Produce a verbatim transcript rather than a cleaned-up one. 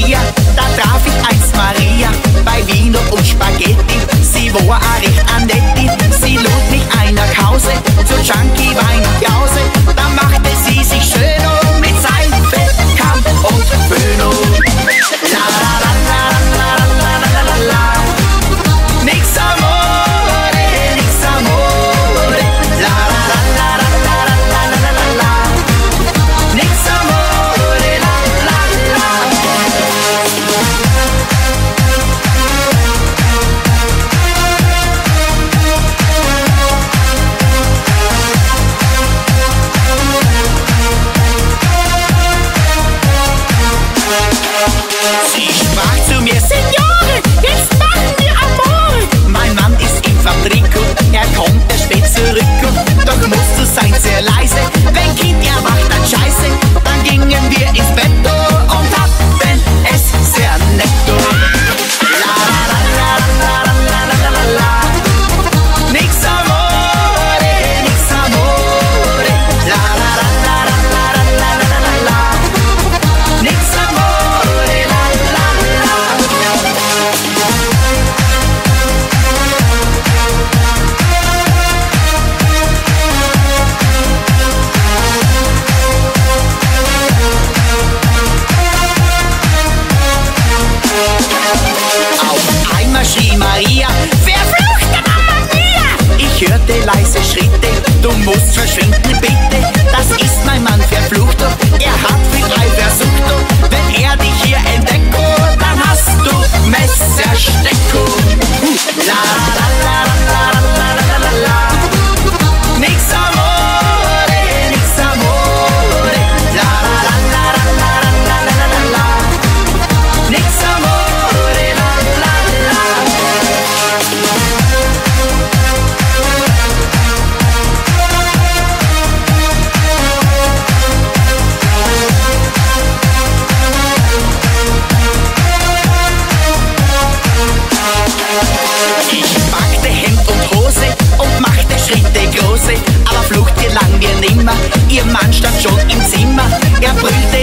Maria, da traf ich einst Maria bei Vino und Spaghetti. Sie war a recht anetti, sie lud mich ein nach Hause zu Junkie, Wein und Jause. Da machte sie sich schön um mit Seife, Kamm und Föhn. La la la la la la la la la. Nix Amore, Nix Amore. La la la la la la la la la la. Nix Amore, la la la. Sie sprach zu mir, Signore, jetzt machen wir Amore. Mein Mann ist im Fabriko, er kommt erst spät zurück. Doch musst du sein sehr leise, wenn Kind erwacht, dann scheiße. Dann gingen wir ins Bett und hatten es sehr netto. La la la la la la la la la. Nix Amore, Nix Amore. La la la la la la la la la la. Nix Amore, la la la. Auf einmal schrie Maria, verfluchte Mamma Mia! Ich hörte leise Schritte, du musst verschwinden bitte. Das ist mein Mann verflucht, er hat viel Eifersucht. Wenn er dich hier entdeckt, dann hast du Messerstecko. La la la la la la la la. Nix Amore, Nix Amore. La la la la la la la la la la. Nix Amore, la la la. Ich packte Hemd und Hose und machte Schritte große, aber Flucht gelang mir nimmer. Ihr Mann stand schon im Zimmer, er brüllte